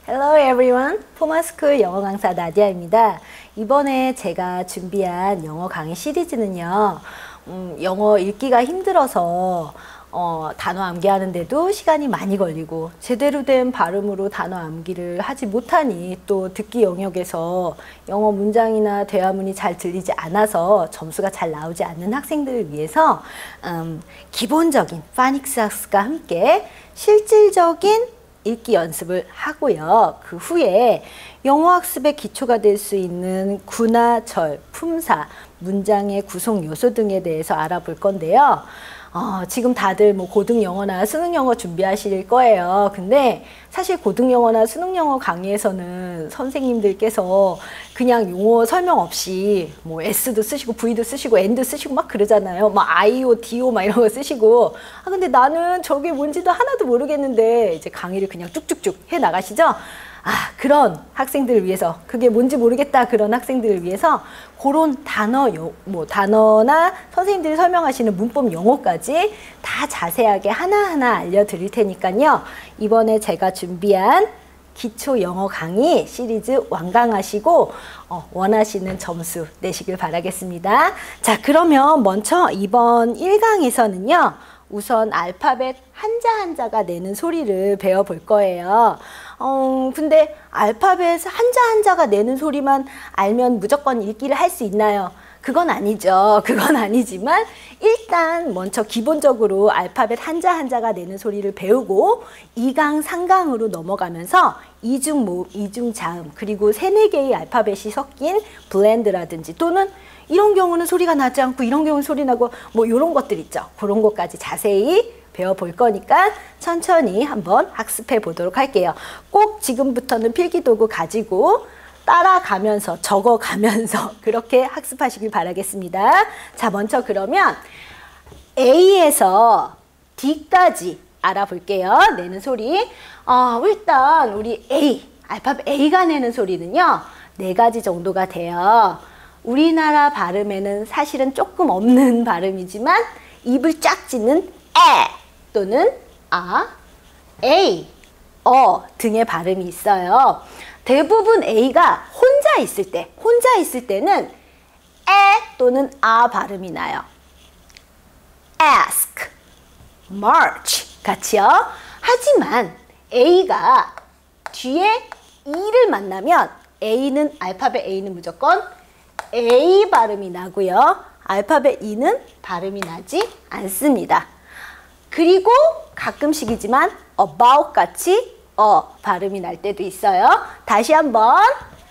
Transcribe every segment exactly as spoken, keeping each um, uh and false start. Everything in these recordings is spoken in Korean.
Hello everyone. 포마스쿨 영어 강사 나디아입니다. 이번에 제가 준비한 영어 강의 시리즈는요. 음, 영어 읽기가 힘들어서 어, 단어 암기하는데도 시간이 많이 걸리고 제대로 된 발음으로 단어 암기를 하지 못하니 또 듣기 영역에서 영어 문장이나 대화문이 잘 들리지 않아서 점수가 잘 나오지 않는 학생들을 위해서 음, 기본적인 파닉스 학습과 함께 실질적인 읽기 연습을 하고요. 그 후에 영어 학습의 기초가 될 수 있는 구나 절, 품사, 문장의 구성 요소 등에 대해서 알아볼 건데요. 어, 지금 다들 뭐 고등 영어나 수능 영어 준비하실 거예요. 근데 사실 고등 영어나 수능 영어 강의에서는 선생님들께서 그냥 용어 설명 없이 뭐 S도 쓰시고 V도 쓰시고 N도 쓰시고 막 그러잖아요. 막 아이오, 디오 막 이런 거 쓰시고. 아, 근데 나는 저게 뭔지도 하나도 모르겠는데 이제 강의를 그냥 쭉쭉쭉 해 나가시죠? 아, 그런 학생들을 위해서, 그게 뭔지 모르겠다 그런 학생들을 위해서 그런 단어, 뭐 단어나 선생님들이 설명하시는 문법 용어까지 다 자세하게 하나하나 알려드릴 테니까요. 이번에 제가 준비한 기초 영어 강의 시리즈 완강하시고 어, 원하시는 점수 내시길 바라겠습니다. 자, 그러면 먼저 이번 일 강에서는요. 우선 알파벳 한자 한자가 내는 소리를 배워볼 거예요. 어, 근데 알파벳 한자 한자가 내는 소리만 알면 무조건 읽기를 할 수 있나요? 그건 아니죠. 그건 아니지만 일단 먼저 기본적으로 알파벳 한자 한자가 내는 소리를 배우고 이 강, 삼 강으로 넘어가면서 이중 모음, 이중 자음, 그리고 세네 개의 알파벳이 섞인 블렌드라든지 또는 이런 경우는 소리가 나지 않고 이런 경우는 소리 나고 뭐 이런 것들 있죠. 그런 것까지 자세히 배워볼 거니까 천천히 한번 학습해 보도록 할게요. 꼭 지금부터는 필기도구 가지고 따라가면서 적어가면서 그렇게 학습하시길 바라겠습니다. 자, 먼저 그러면 A에서 D까지 알아볼게요. 내는 소리. 어, 일단 우리 A, 알파벳 A가 내는 소리는요. 네 가지 정도가 돼요. 우리나라 발음에는 사실은 조금 없는 발음이지만 입을 쫙 찢는 에 또는 아, 에이, 어 등의 발음이 있어요. 대부분 A가 혼자 있을 때, 혼자 있을 때는 에 또는 아 발음이 나요. ask, march 같이요. 하지만 A가 뒤에 E를 만나면 A는 알파벳 A는 무조건 A 발음이 나고요. 알파벳 E는 발음이 나지 않습니다. 그리고 가끔씩이지만 about 같이 어 발음이 날 때도 있어요. 다시 한번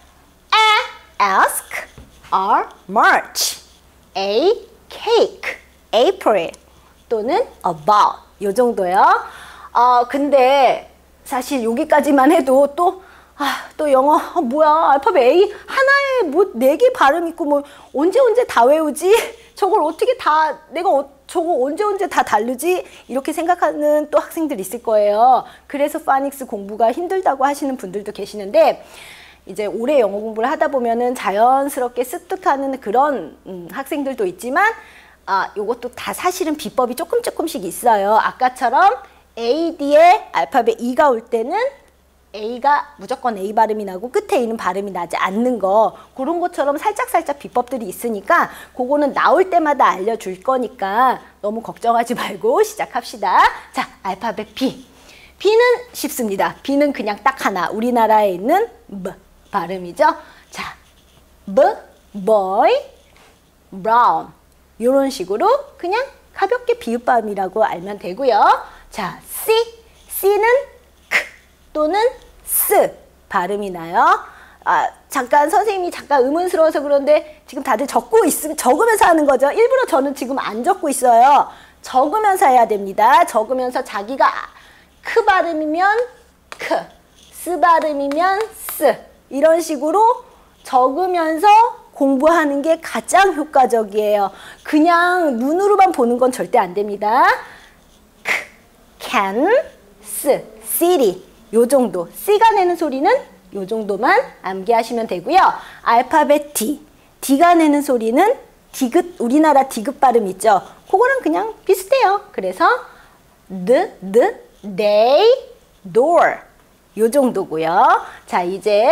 A, ask, R, march, A, cake, April 또는 about 요 정도요. 어, 근데 사실 여기까지만 해도 또 아, 또 영어 아, 뭐야 알파벳 A 하나에 뭐 네 개 발음 있고 뭐 언제 언제 다 외우지? 저걸 어떻게 다 내가 어, 저거 언제 언제 다 다르지? 이렇게 생각하는 또 학생들 있을 거예요. 그래서 파닉스 공부가 힘들다고 하시는 분들도 계시는데 이제 오래 영어 공부를 하다 보면은 자연스럽게 습득하는 그런 음, 학생들도 있지만 아, 요것도 다 사실은 비법이 조금 조금씩 있어요. 아까처럼 A 뒤에 알파벳 E가 올 때는 A가 무조건 A 발음이 나고 끝에 E는 발음이 나지 않는 거 그런 것처럼 살짝살짝 비법들이 있으니까 그거는 나올 때마다 알려줄 거니까 너무 걱정하지 말고 시작합시다. 자, 알파벳 B. B는 쉽습니다. B는 그냥 딱 하나. 우리나라에 있는 B 발음이죠. 자, B, boy, brown 이런 식으로 그냥 가볍게 비읍발음이라고 알면 되고요. 자, C. C는 K 또는 S 발음이 나요. 아, 잠깐 선생님이 잠깐 의문스러워서 그런데 지금 다들 적고 있으면 적으면서 하는 거죠. 일부러 저는 지금 안 적고 있어요. 적으면서 해야 됩니다. 적으면서 자기가 크 발음이면 크, 스 발음이면 스 이런 식으로 적으면서 공부하는 게 가장 효과적이에요. 그냥 눈으로만 보는 건 절대 안 됩니다. 크, can, 스, city 요 정도, C가 내는 소리는 요 정도만 암기하시면 되고요. 알파벳 D, D가 내는 소리는 디귿, 우리나라 디귿 발음 있죠? 그거랑 그냥 비슷해요. 그래서 the, the, they, door 요 정도고요. 자, 이제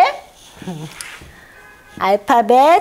알파벳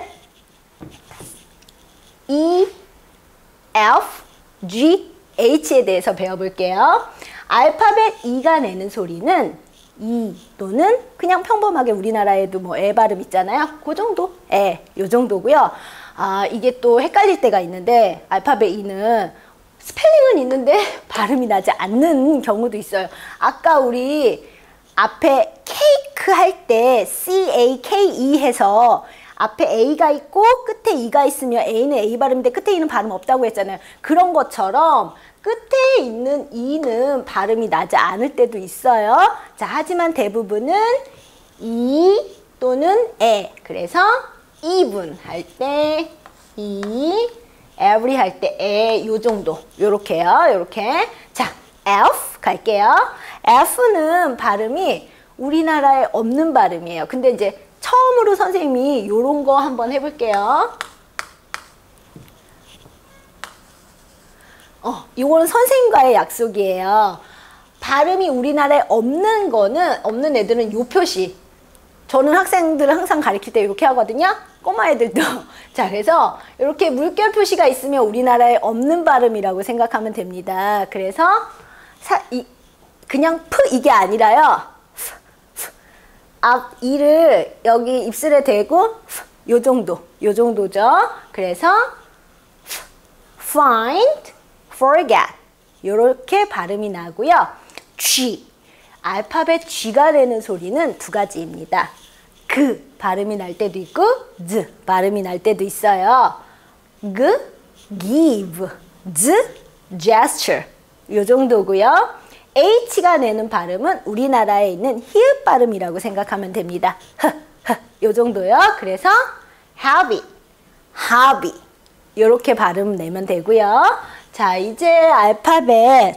E, F, G, H에 대해서 배워볼게요. 알파벳 E가 내는 소리는 E 또는 그냥 평범하게 우리나라에도 뭐 에 발음 있잖아요. 그 정도, 에, 요 정도고요. 아, 이게 또 헷갈릴 때가 있는데 알파벳 E는 스펠링은 있는데 발음이 나지 않는 경우도 있어요. 아까 우리 앞에 케이크 할 때 C A K E 해서 앞에 A가 있고 끝에 E가 있으면 A는 A 발음인데 끝에 E는 발음 없다고 했잖아요. 그런 것처럼 끝에 있는 E는 발음이 나지 않을 때도 있어요. 자, 하지만 대부분은 E 또는 에. 그래서 even 할 때 E, every 할 때 에, 요 정도. 요렇게요. 요렇게. 자, F 갈게요. F는 발음이 우리나라에 없는 발음이에요. 근데 이제 처음으로 선생님이 요런 거 한번 해볼게요. 어, 이거는 선생님과의 약속이에요. 발음이 우리나라에 없는 거는, 없는 애들은 요 표시. 저는 학생들을 항상 가르칠 때 이렇게 하거든요. 꼬마 애들도. 자, 그래서 이렇게 물결 표시가 있으면 우리나라에 없는 발음이라고 생각하면 됩니다. 그래서 사, 이, 그냥 프 이게 아니라요. 앞 이를 여기 입술에 대고 요 정도, 요 정도죠. 그래서 find, forget 요렇게 발음이 나고요. G, 알파벳 G가 내는 소리는 두 가지입니다. 그 발음이 날 때도 있고 z 발음이 날 때도 있어요. g, give, z, gesture 요 정도고요. H가 내는 발음은 우리나라에 있는 히읗 발음이라고 생각하면 됩니다. 흐, 흐, 요 정도요. 그래서 habit, hobby 요렇게 발음 내면 되고요. 자, 이제 알파벳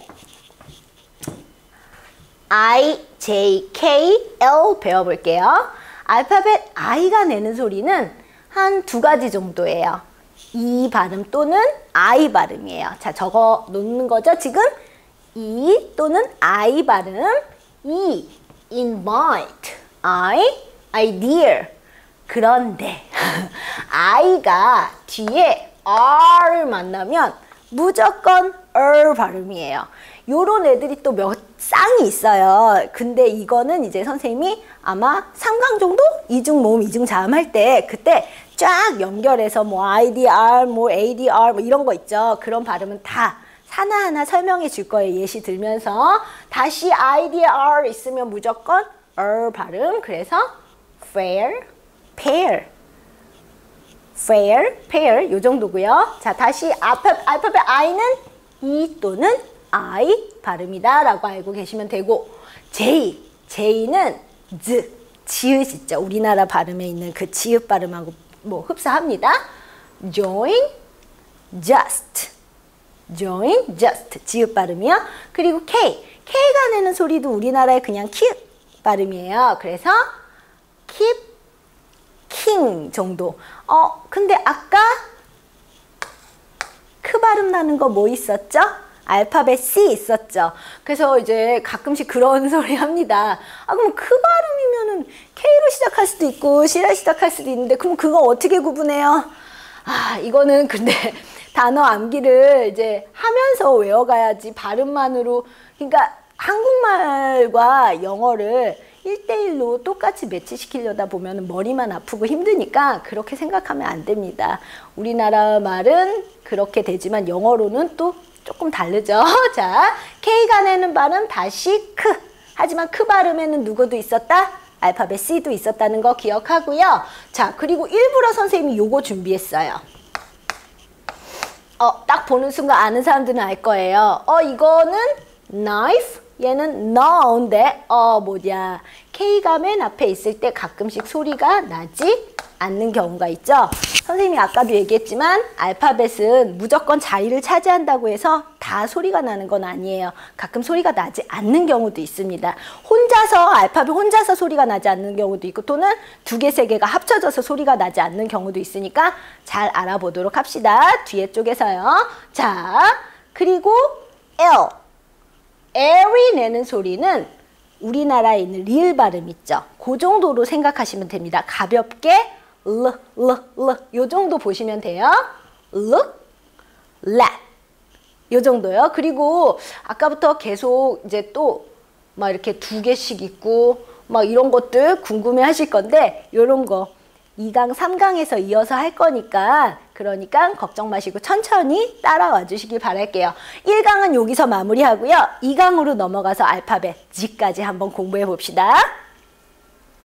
I, J, K, L 배워볼게요. 알파벳 I가 내는 소리는 한 두 가지 정도예요. E 발음 또는 I 발음이에요. 자, 적어 놓는 거죠, 지금? E 또는 I 발음. E, invite. I, idea. 그런데 I가 뒤에 R을 만나면 무조건 er 발음이에요. 요런 애들이 또 몇 쌍이 있어요. 근데 이거는 이제 선생님이 아마 삼 강 정도? 이중 모음, 이중 자음 할 때 그때 쫙 연결해서 뭐 아이디알, 뭐 에이디알 뭐 이런 거 있죠. 그런 발음은 다 하나하나 설명해 줄 거예요. 예시 들면서. 다시 아이디알 있으면 무조건 er 발음. 그래서 fair, pair. fair, pair 요 정도고요. 자, 다시 알파, 알파벳 I는 E 또는 I 발음이다 라고 알고 계시면 되고, J, J는 Z, 지읒 있죠. 우리나라 발음에 있는 그 지읒 발음하고 뭐 흡사합니다. join, just, join, just 지읒 발음이요. 그리고 K, K가 내는 소리도 우리나라의 그냥 키읔 발음이에요. 그래서 keep, king 정도. 어, 근데 아까 크 발음 나는 거 뭐 있었죠? 알파벳 C 있었죠. 그래서 이제 가끔씩 그런 소리 합니다. 아, 그럼 크 발음이면은 K로 시작할 수도 있고 C로 시작할 수도 있는데 그럼 그거 어떻게 구분해요? 아, 이거는 근데 단어 암기를 이제 하면서 외워가야지 발음만으로, 그러니까 한국말과 영어를 일 대일로 똑같이 매치시키려다 보면 머리만 아프고 힘드니까 그렇게 생각하면 안 됩니다. 우리나라 말은 그렇게 되지만 영어로는 또 조금 다르죠. 자, K가 내는 발음 다시 크. 하지만 크 발음에는 누구도 있었다? 알파벳 C도 있었다는 거 기억하고요. 자, 그리고 일부러 선생님이 요거 준비했어요. 어, 딱 보는 순간 아는 사람들은 알 거예요. 어, 이거는 knife, 얘는 know인데 어, 뭐냐. K가 맨 앞에 있을 때 가끔씩 소리가 나지 않는 경우가 있죠. 선생님이 아까도 얘기했지만 알파벳은 무조건 자리를 차지한다고 해서 다 소리가 나는 건 아니에요. 가끔 소리가 나지 않는 경우도 있습니다. 혼자서 알파벳 혼자서 소리가 나지 않는 경우도 있고 또는 두 개, 세 개가 합쳐져서 소리가 나지 않는 경우도 있으니까 잘 알아보도록 합시다. 뒤에 쪽에서요. 자, 그리고 L. L이 내는 소리는 우리나라에 있는 리을 발음 있죠? 그 정도로 생각하시면 됩니다. 가볍게 르, 르, 르 요 정도 보시면 돼요. look, let 요 정도요. 그리고 아까부터 계속 이제 또 막 이렇게 두 개씩 있고 막 이런 것들 궁금해 하실 건데 요런 거 이 강, 삼 강에서 이어서 할 거니까 그러니까 걱정 마시고 천천히 따라와 주시길 바랄게요. 일 강은 여기서 마무리하고요. 이 강으로 넘어가서 알파벳 G까지 한번 공부해 봅시다.